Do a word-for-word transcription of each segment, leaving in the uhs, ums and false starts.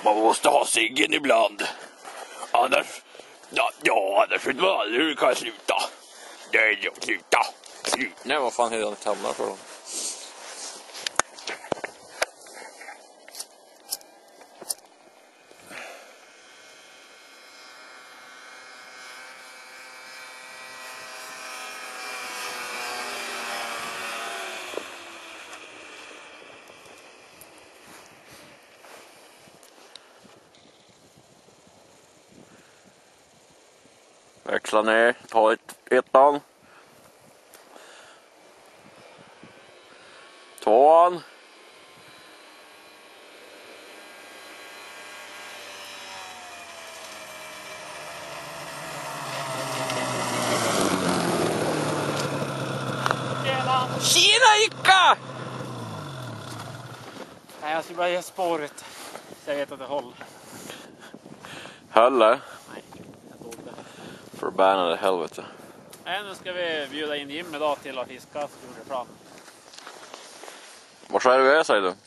Man måste ha ciggen ibland. Annars, ja, ja annars vet man aldrig hur det kan sluta. Nej, ja, sluta. Sluta. Nej, vad fan är det han kallar för då? Växla ner, ta ett, ettan. Tvåan. Tjena Icka! Nej, jag ska bara ge spåret. Så jag vet att det håller. Hölle. Nej, jag tog det. Förbannade helvete. Nej, nu ska vi bjuda in Jim idag till att fiska Skulefram. Var är du är, säger du?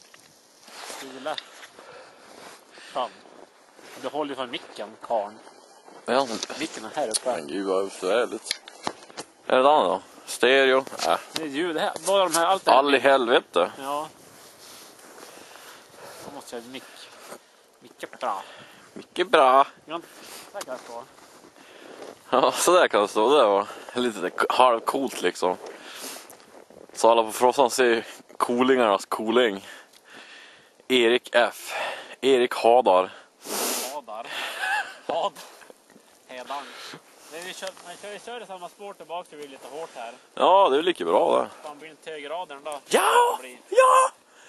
Skulefram. Du håller ju för micken, karn. Ja, Micken är här uppe. men gud vad förvärligt. Är det den då? Stereo? Äh. Det är ljud här. Båda de här, allt är All i helvete. Ja. Då måste jag ha mick. Mycket bra. Mycket bra. Ja, där kan jag stå. Ja, så där kan det stå. Det var lite halvcoolt liksom. Så alla på frossan ser coolingarnas cooling. Erik F. Erik Hadar. Hadar. Had. Hedan. Det är vi kör, man kör, kör i samma spår tillbaka, det blir lite hårt här. Ja, det är lika bra det. Fan, blir inte högerradern då? Ja! Blir... Ja!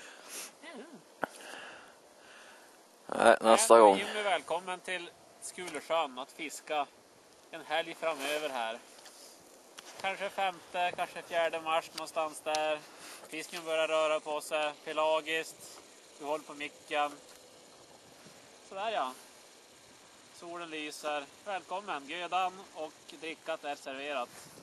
Nej, nästa Nej, gång. Jim är välkommen till Skulesjön att fiska en helg framöver här. Kanske femte, kanske fjärde mars någonstans där. Fisken börjar röra på sig, pelagiskt. Du håller på micken. Sådär ja. Solen lyser. Välkommen, gödan och drickat är serverat.